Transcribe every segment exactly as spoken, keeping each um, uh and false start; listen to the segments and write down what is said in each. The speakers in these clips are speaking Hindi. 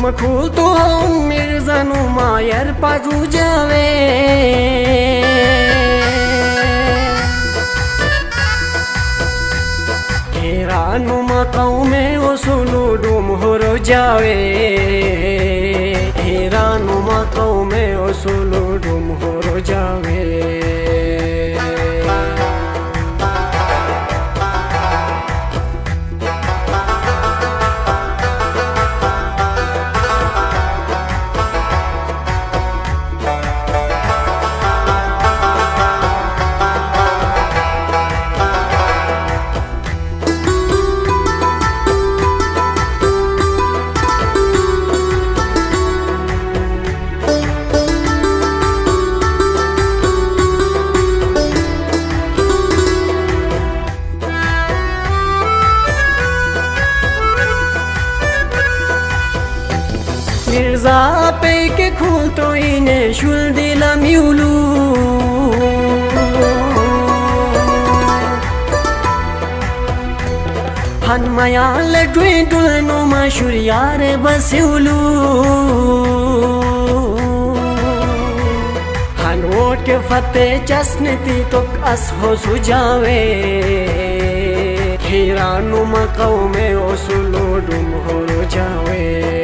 मखूल तो मिर्जानु मायर पाजू जावे हेरानु मकाऊ में ओसुलू डूम हो रो जावे हेरानु मकाऊ में ओसुलू डूम हो रो जावे मिर्जा पे के खूल तो इन्हें शुल दिला म्यूलू हन माया लडुए डुलनो मशूर यार बसिउलू हन वोट के फते चस्नती तो अस हो सुजावे हिरानु मकाऊ में ओसुलो डुम हो जावे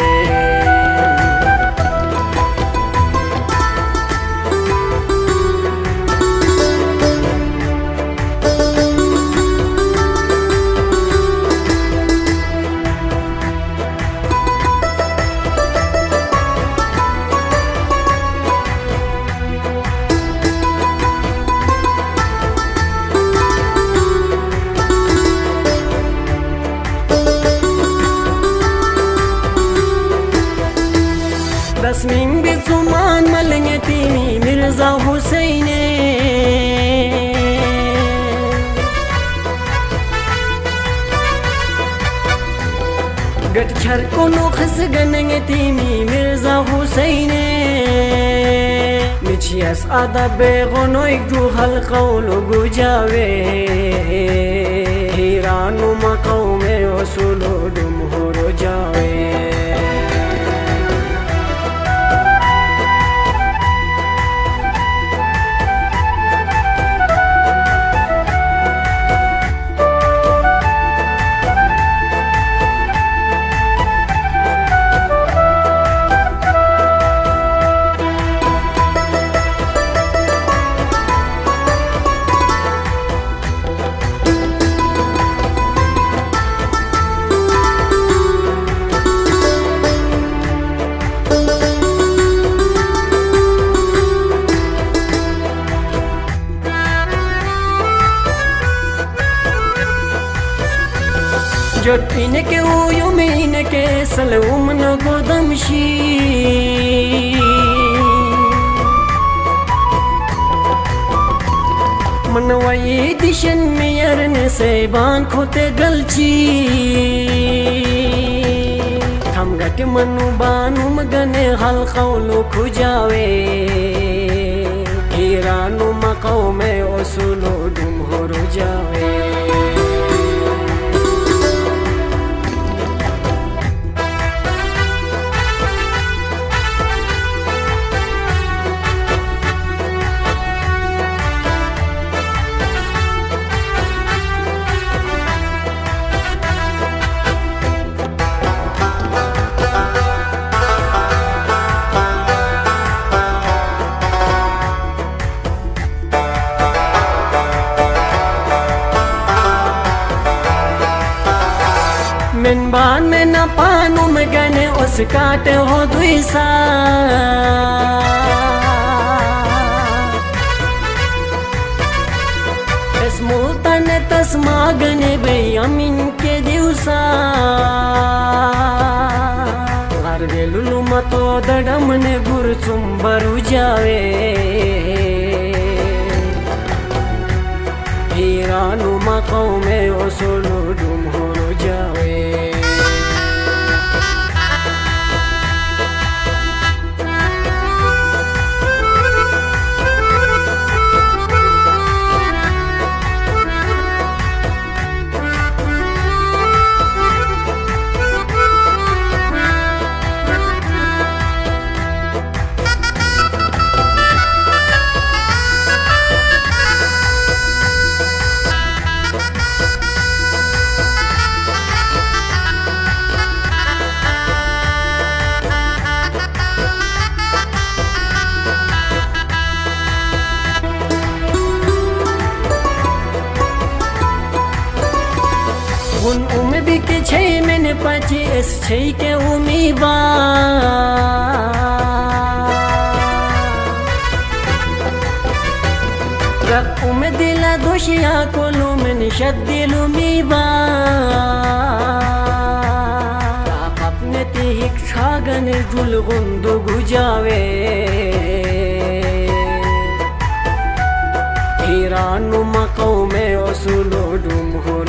तस्मीम बिजुमान मलंगे तीमी मिर्जा हुसैने गट छर को नोखस गनेंगे तीमी मिर्जा हुसैने मिचियस आदा बेगोनो एक जो हल्कौलो गुजावे हिरानु मकाऊ में ओसुलो डुम हो रो जावे जोटिन के उयो मीन के सलूम न गोदमशी मनवाई दिशन में यरने से बान खोते गलची थम गट मनु बानु मगने हल्कौलो खुजावे हिरानु मकाऊ में ओसुलो डुम हो रो जावे मिन बान में न पानू में गने उस काटे हो दुईसा इस मुल्तान तस्मा गने बे अमीन के दिवसा घर बेलुलु मतो दडम ने गुर चुम्बरु जावे हिरानु मकाऊ में ओसुलो डुम हो जावे उन उम्मीद के छे मैंने पाची इस छे के उम्मीबा रक उम्मीद दिला दोशिया कोलू मैंने शद्दिल उम्मीबा अपने ते हिक छागन जुल गुंदो गुजावे हीरानु मको में ओसुलो डुम हो